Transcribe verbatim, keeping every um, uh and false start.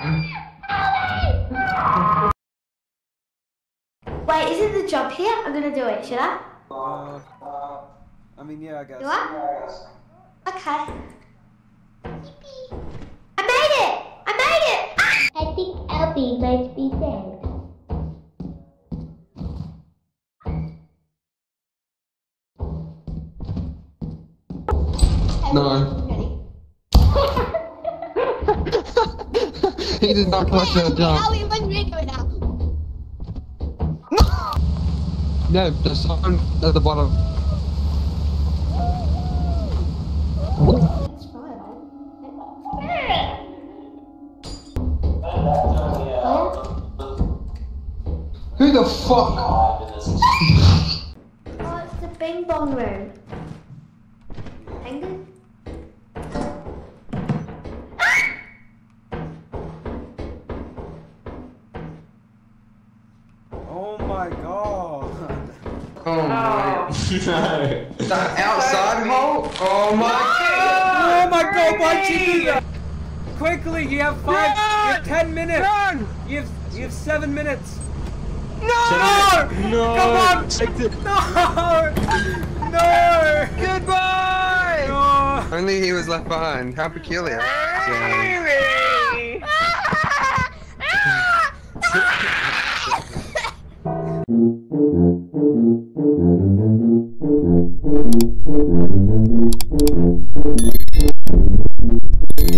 Wait, isn't the job here? I'm gonna do it, should I? Uh, I mean, yeah, I guess. You what? Okay. Yippee. I made it! I made it! Ah! I think Elfie might be dead. No. He did not clutch that jump. No, the sign at the bottom. That's fine. Who the fuck? Oh, it's the bing bong room. Hang on. Oh my god. Oh my. No. That outside hole? Oh my god. Oh my god, why'd you do that? Quickly, you have five, you have ten minutes. Run! You have, you have seven minutes. No! No! Come on! No! No! Goodbye! No! Only he was left behind. How peculiar. So...